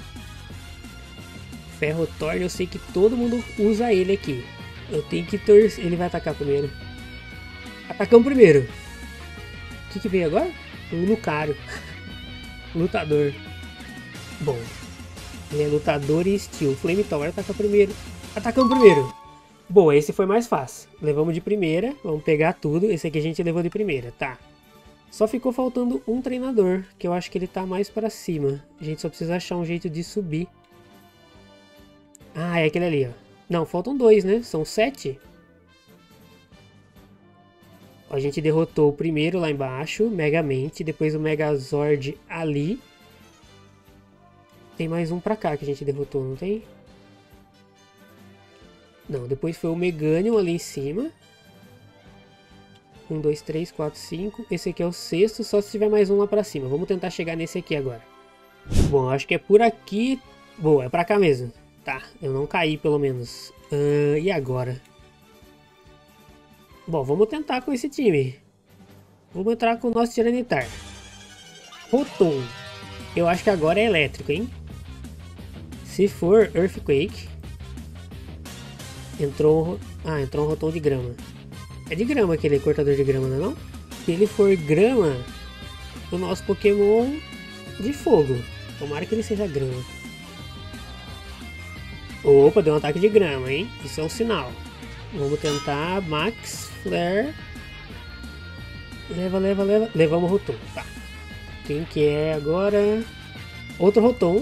Ferrothorn eu sei que todo mundo usa ele aqui. Eu tenho que torcer. Ele vai atacar primeiro. Atacamos primeiro. O que, que veio agora? Um Lucario. Lutador. Bom. Ele é lutador e estilo. Flame Tower ataca primeiro. Atacamos primeiro. Bom, esse foi mais fácil. Levamos de primeira. Vamos pegar tudo. Esse aqui a gente levou de primeira. Tá. Só ficou faltando um treinador. Que eu acho que ele tá mais pra cima. A gente só precisa achar um jeito de subir. Ah, é aquele ali, ó. Não, faltam dois, né? São sete. A gente derrotou o primeiro lá embaixo, Megamente, depois o Megazord ali. Tem mais um pra cá que a gente derrotou, não tem? Não, depois foi o Meganium ali em cima. Um, dois, três, quatro, cinco. Esse aqui é o sexto, só se tiver mais um lá pra cima. Vamos tentar chegar nesse aqui agora. Bom, acho que é por aqui. Boa, é pra cá mesmo. Tá, eu não caí pelo menos. Uh, e agora? Bom, vamos tentar com esse time. Vamos entrar com o nosso Tiranitar. Rotom. Eu acho que agora é elétrico, hein? Se for Earthquake. Entrou... Ah, entrou um Rotom de grama. É de grama aquele cortador de grama, não é não? Se ele for grama, o nosso Pokémon de fogo. Tomara que ele seja grama. Opa, deu um ataque de grama, hein? Isso é um sinal. Vamos tentar Max Flare. Leva, leva, leva. Levamos o Rotom. Tá. Quem que é agora? Outro Rotom.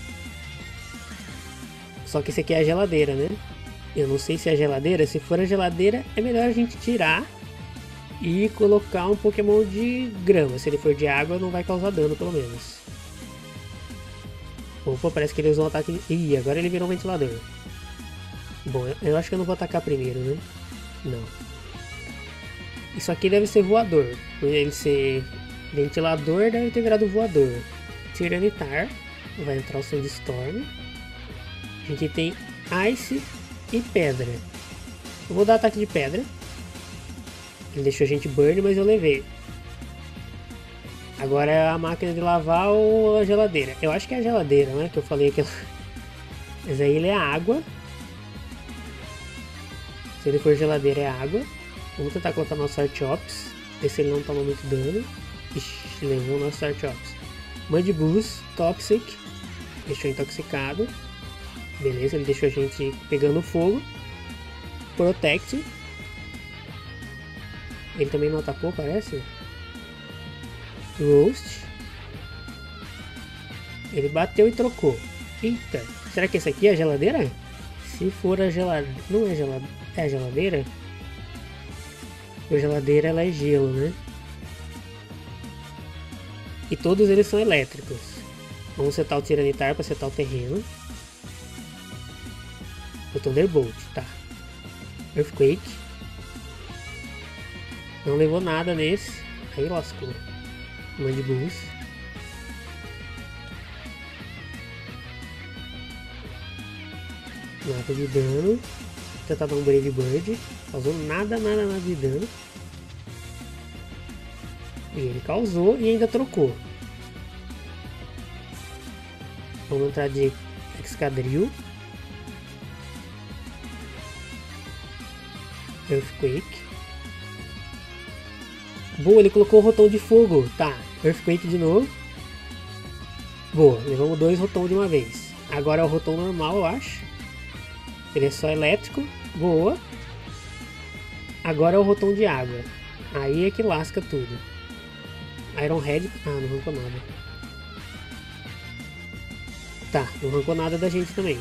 Só que esse aqui é a geladeira, né? Eu não sei se é a geladeira. Se for a geladeira, é melhor a gente tirar e colocar um Pokémon de grama. Se ele for de água, não vai causar dano, pelo menos. Opa, parece que ele usou um ataque... Ih, agora ele virou um ventilador. Bom, eu acho que eu não vou atacar primeiro, né? Não. Isso aqui deve ser voador. Por ele ser ventilador, deve ter virado voador. Tiranitar. Vai entrar o Sandstorm. A gente tem Ice e Pedra. Eu vou dar ataque de pedra. Ele deixou a gente burn, mas eu levei. Agora é a máquina de lavar ou a geladeira. Eu acho que é a geladeira, né? Que eu falei aquela. Mas aí ele é água. Se ele for geladeira é água. Vamos tentar colocar nosso Archops. Ver se ele não toma muito dano. Ixi, levou nosso Archops. Mandibus, Toxic. Deixou intoxicado. Beleza, ele deixou a gente pegando fogo. Protect. Ele também não atacou, parece. Roast. Ele bateu e trocou. Eita, será que esse aqui é a geladeira? Se for a geladeira... Não é geladeira? É a geladeira? A geladeira ela é gelo, né? E todos eles são elétricos. Vamos setar o Tiranitar para setar o terreno. O Thunderbolt, tá. Earthquake. Não levou nada nesse. Aí lascou. Mandibus. Nada de dano. Vou tentar dar um Brave Bird. Causou nada, nada, nada de dano. E ele causou e ainda trocou. Vamos entrar de Excadrill. Earthquake. Boa, ele colocou o Rotom de fogo. Tá, Earthquake de novo. Boa, levamos dois Rotom de uma vez. Agora é o Rotom normal, eu acho. Ele é só elétrico. Boa. Agora é o Rotom de água. Aí é que lasca tudo. Iron Head. Ah, não arrancou nada. Tá, não arrancou nada da gente também.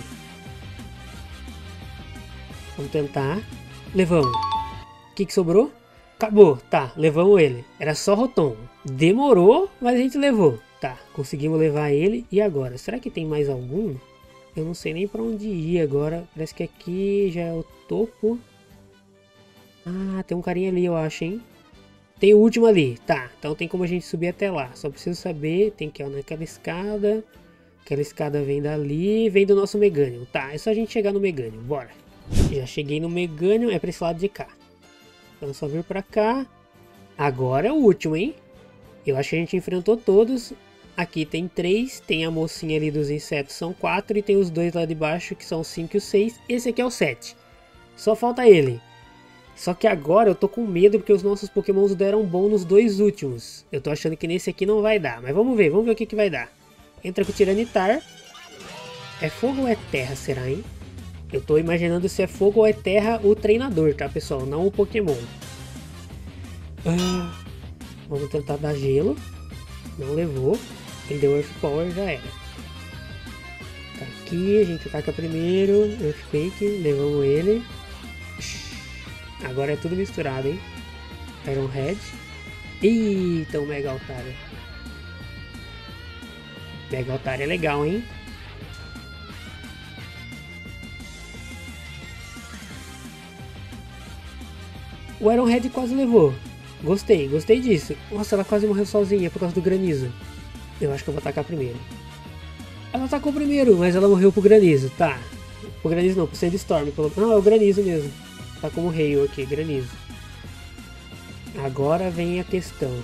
Vamos tentar. Levamos. O que que sobrou? Acabou. Tá, levamos ele. Era só Rotom. Demorou, mas a gente levou. Tá, conseguimos levar ele. E agora? Será que tem mais algum? Eu não sei nem pra onde ir agora. Parece que aqui já é o topo. Ah, tem um carinha ali, eu acho, hein? Tem o último ali. Tá, então tem como a gente subir até lá. Só preciso saber. Tem que ir naquela escada. Aquela escada vem dali. Vem do nosso Meganium. Tá, é só a gente chegar no Meganium. Bora. Já cheguei no Meganium. É pra esse lado de cá. Então é só vir pra cá. Agora é o último, hein? Eu acho que a gente enfrentou todos. Aqui tem três. Tem a mocinha ali dos insetos, são quatro. E tem os dois lá de baixo, que são o cinco e o seis. Esse aqui é o sete. Só falta ele. Só que agora eu tô com medo porque os nossos pokémons deram bom nos dois últimos. Eu tô achando que nesse aqui não vai dar. Mas vamos ver, vamos ver o que, que vai dar. Entra com o Tiranitar. É fogo ou é terra, será, hein? Eu tô imaginando se é fogo ou é terra o treinador, tá, pessoal? Não o Pokémon. Ah, vamos tentar dar gelo. Não levou. Ele deu Earth Power, já era. Tá aqui, a gente ataca primeiro. Earthquake, levamos ele. Agora é tudo misturado, hein? Iron Head. Eita, o Mega Altaria. Mega Altaria é legal, hein? O Iron Head quase levou. Gostei, gostei disso. Nossa, ela quase morreu sozinha por causa do granizo. Eu acho que eu vou atacar primeiro. Ela atacou primeiro, mas ela morreu pro granizo. Tá. Pro granizo não, pro Sandstorm. Não, é o granizo mesmo. Tá como Hail aqui, granizo. Agora vem a questão.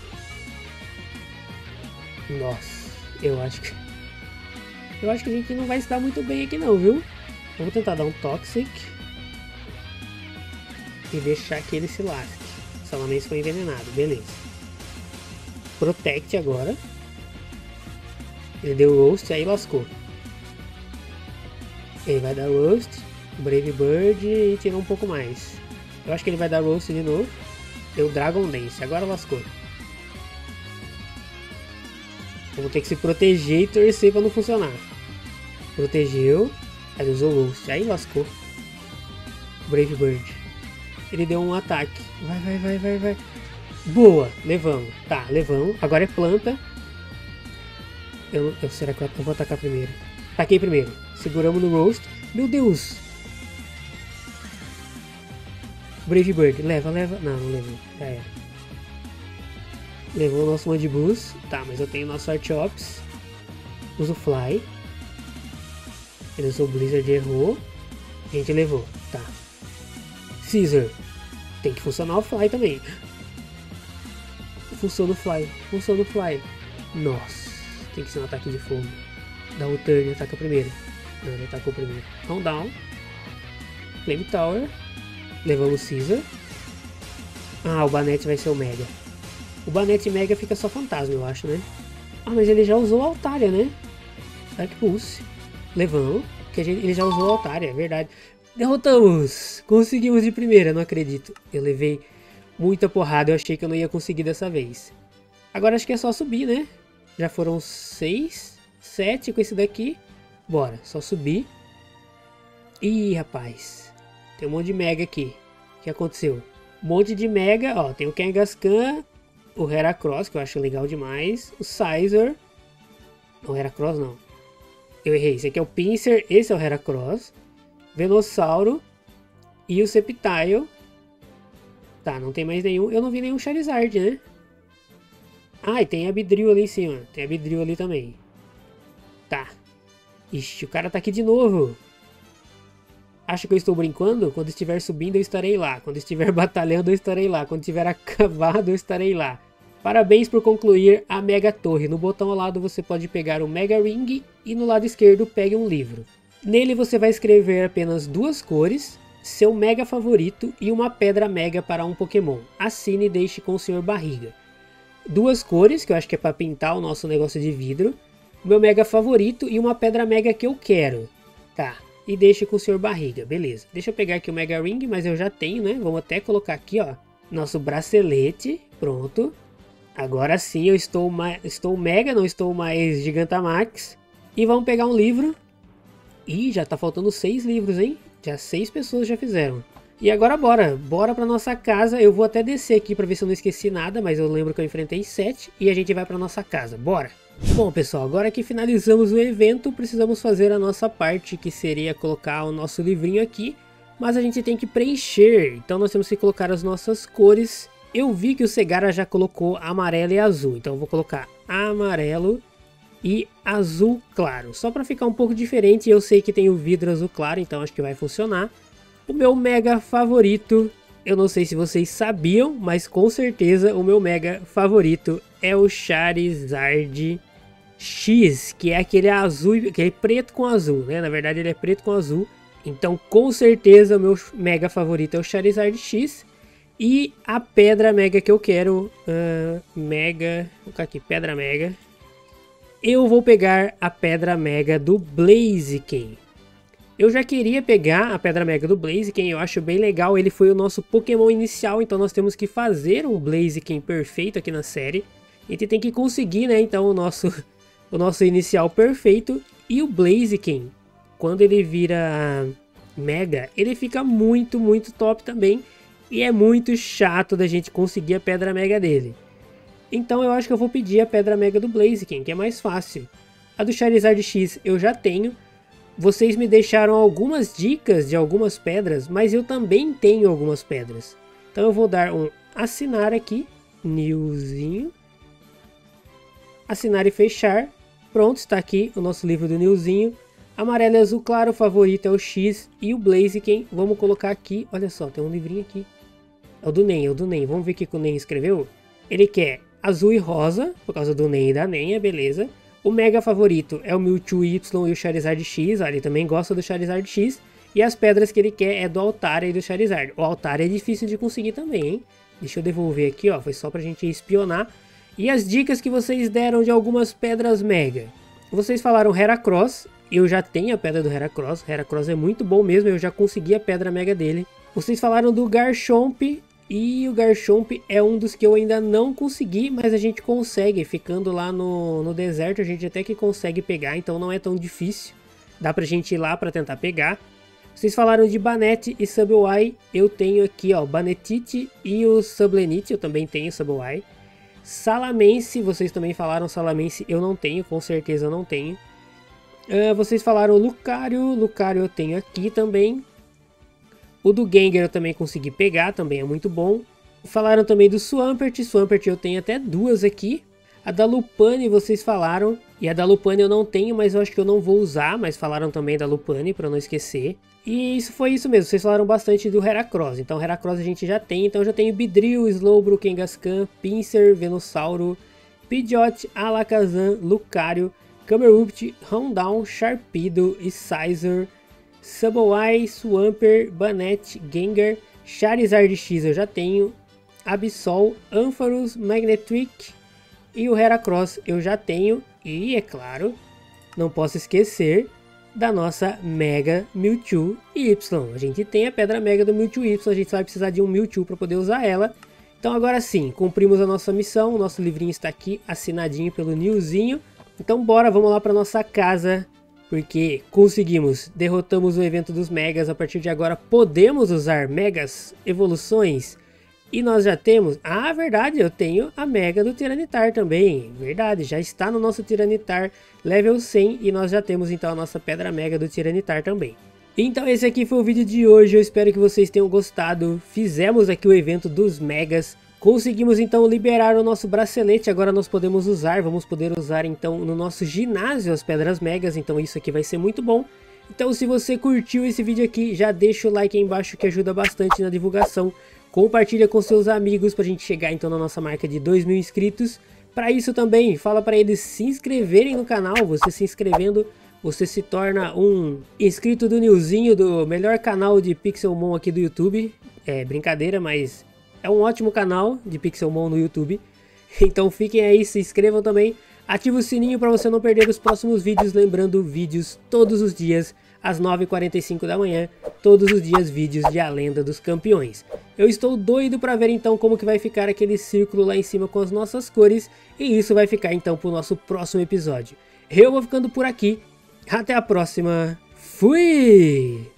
Nossa, eu acho que... Eu acho que a gente não vai se dar muito bem aqui não, viu? Vamos tentar dar um Toxic. E deixar que ele se lasque. Salamence foi envenenado, beleza. Protect agora. Ele deu Roast, aí lascou. Ele vai dar Roast, Brave Bird e tirou um pouco mais. Eu acho que ele vai dar Roast de novo. Deu Dragon Dance, agora lascou. Vamos ter que se proteger e torcer para não funcionar. Protegeu. Aí usou Roast, aí lascou. Brave Bird. Ele deu um ataque. Vai, vai, vai, vai, vai. Boa, levamos. Tá, levamos. Agora é planta. Eu, eu, será que eu, eu vou atacar primeiro? Ataquei primeiro. Seguramos no Roast. Meu Deus! Brave Bird. Leva, leva. Não, não levou. Já era. Levou o nosso Mandibus. Tá, mas eu tenho o nosso Archops. Uso Fly. Ele usou Blizzard, errou. A gente levou, tá. Caesar. Tem que funcionar o Fly também. Funciona o Fly, funciona o Fly. Nossa, tem que ser um ataque de fogo. Dá o turn, ataca primeiro. Não, ele atacou primeiro. Countdown. Flame Tower. Levamos Caesar. Ah, o Banette vai ser o Mega. O Banette Mega fica só fantasma, eu acho, né? Ah, mas ele já usou a Altaria, né? Dark Pulse. Levamos. Que ele já usou a Altaria, é verdade. Derrotamos! Conseguimos de primeira, não acredito. Eu levei muita porrada, eu achei que eu não ia conseguir dessa vez. Agora acho que é só subir, né? Já foram seis, sete com esse daqui. Bora, só subir. Ih, rapaz. Tem um monte de Mega aqui. O que aconteceu? Um monte de Mega, ó. Tem o Kangaskhan, o Heracross, que eu acho legal demais. O Scizor. Não, Heracross não. Eu errei. Esse aqui é o Pinsir, esse é o Heracross. Venossauro. E o Sceptile. Tá, não tem mais nenhum. Eu não vi nenhum Charizard, né? Ah, e tem a Beedrill ali em cima. Tem a Beedrill ali também. Tá. Ixi, o cara tá aqui de novo. Acha que eu estou brincando? Quando estiver subindo eu estarei lá. Quando estiver batalhando eu estarei lá. Quando estiver acabado eu estarei lá. Parabéns por concluir a Mega Torre. No botão ao lado você pode pegar o Mega Ring e no lado esquerdo pegue um livro. Nele você vai escrever apenas duas cores, seu Mega favorito e uma Pedra Mega para um Pokémon. Assine e deixe com o senhor Barriga. Duas cores, que eu acho que é para pintar o nosso negócio de vidro. Meu Mega favorito e uma Pedra Mega que eu quero. Tá. E deixe com o senhor Barriga, beleza. Deixa eu pegar aqui o Mega Ring, mas eu já tenho, né? Vamos até colocar aqui, ó, nosso bracelete. Pronto. Agora sim eu estou, estou Mega, não estou mais Gigantamax. E vamos pegar um livro. Ih, já tá faltando seis livros, hein? Já seis pessoas já fizeram. E agora bora, bora pra nossa casa. Eu vou até descer aqui pra ver se eu não esqueci nada, mas eu lembro que eu enfrentei sete. E a gente vai pra nossa casa, bora! Bom pessoal, agora que finalizamos o evento, precisamos fazer a nossa parte, que seria colocar o nosso livrinho aqui. Mas a gente tem que preencher, então nós temos que colocar as nossas cores. Eu vi que o Segara já colocou amarelo e azul, então eu vou colocar amarelo e azul claro. Só para ficar um pouco diferente, eu sei que tem o vidro azul claro, então acho que vai funcionar. O meu Mega favorito, eu não sei se vocês sabiam, mas com certeza o meu Mega favorito é o Charizard X, que é aquele azul, aquele preto com azul, né? Na verdade ele é preto com azul. Então com certeza o meu Mega favorito é o Charizard X. E a Pedra Mega que eu quero, uh, Mega, vou colocar aqui, Pedra Mega. Eu vou pegar a Pedra Mega do Blaziken. Eu já queria pegar a Pedra Mega do Blaziken, eu acho bem legal. Ele foi o nosso Pokémon inicial, então nós temos que fazer um Blaziken perfeito aqui na série. A gente tem que conseguir, né, então, o nosso, o nosso inicial perfeito. E o Blaziken, quando ele vira Mega, ele fica muito, muito top também. E é muito chato da gente conseguir a Pedra Mega dele. Então eu acho que eu vou pedir a Pedra Mega do Blaziken, que é mais fácil. A do Charizard X eu já tenho. Vocês me deixaram algumas dicas de algumas pedras, mas eu também tenho algumas pedras. Então eu vou dar um assinar aqui, Newzinho. Assinar e fechar. Pronto, está aqui o nosso livro do Newzinho. Amarelo e azul claro, o favorito é o X e o Blaziken. Vamos colocar aqui, olha só, tem um livrinho aqui. É o do Nen, é o do Nen. Vamos ver o que o Nen escreveu. Ele quer azul e rosa, por causa do Nen e da Nenha, beleza. O Mega favorito é o Mewtwo Y e o Charizard X. Olha, ele também gosta do Charizard X. E as pedras que ele quer é do Altaria e do Charizard. O Altaria é difícil de conseguir também, hein? Deixa eu devolver aqui, ó. Foi só pra gente espionar. E as dicas que vocês deram de algumas pedras Mega. Vocês falaram Heracross. Eu já tenho a pedra do Heracross. Heracross é muito bom mesmo. Eu já consegui a pedra Mega dele. Vocês falaram do Garchomp. E o Garchomp é um dos que eu ainda não consegui, mas a gente consegue, ficando lá no, no deserto, a gente até que consegue pegar, então não é tão difícil. Dá pra gente ir lá pra tentar pegar. Vocês falaram de Banette e Subway, eu tenho aqui, ó, Banetite e o Sublenite, eu também tenho Subway. Salamence, vocês também falaram Salamence, eu não tenho, com certeza eu não tenho. Uh, vocês falaram Lucario, Lucario eu tenho aqui também. O do Gengar eu também consegui pegar, também é muito bom. Falaram também do Swampert, Swampert eu tenho até duas aqui. A da Lupane vocês falaram. E a da Lupane eu não tenho, mas eu acho que eu não vou usar, mas falaram também da Lupane, pra não esquecer. E isso foi isso mesmo, vocês falaram bastante do Heracross, então Heracross a gente já tem, então eu já tenho Beedrill, Slowbro, Kangaskhan, Pinsir, Venusaur, Pidgeot, Alakazam, Lucario, Camerupt, Houndour, Sharpedo, Scizor, Sableye, Swampert, Banette, Gengar, Charizard X eu já tenho, Absol, Ampharos, Magnetrick e o Heracross eu já tenho. E, é claro, não posso esquecer da nossa Mega Mewtwo Y. A gente tem a Pedra Mega do Mewtwo Y, a gente vai precisar de um Mewtwo para poder usar ela. Então agora sim, cumprimos a nossa missão, o nosso livrinho está aqui assinadinho pelo Nilzinho. Então bora, vamos lá para nossa casa, porque conseguimos, derrotamos o evento dos Megas. A partir de agora podemos usar Megas Evoluções. E nós já temos, ah, verdade, eu tenho a Mega do Tiranitar também, verdade, já está no nosso Tiranitar level cem e nós já temos então a nossa Pedra Mega do Tiranitar também. Então esse aqui foi o vídeo de hoje, eu espero que vocês tenham gostado, fizemos aqui o evento dos Megas, conseguimos então liberar o nosso bracelete, agora nós podemos usar, vamos poder usar então no nosso ginásio as Pedras Megas, então isso aqui vai ser muito bom. Então se você curtiu esse vídeo aqui, já deixa o like aí embaixo que ajuda bastante na divulgação. Compartilha com seus amigos para a gente chegar então na nossa marca de dois mil inscritos. Para isso também, fala para eles se inscreverem no canal. Você se inscrevendo, você se torna um inscrito do Nilzinho, do melhor canal de Pixelmon aqui do YouTube. É brincadeira, mas é um ótimo canal de Pixelmon no YouTube. Então fiquem aí, se inscrevam também. Ative o sininho para você não perder os próximos vídeos. Lembrando, vídeos todos os dias às nove e quarenta e cinco da manhã. Todos os dias vídeos de A Lenda dos Campeões. Eu estou doido para ver então como que vai ficar aquele círculo lá em cima com as nossas cores. E isso vai ficar então para o nosso próximo episódio. Eu vou ficando por aqui. Até a próxima. Fui!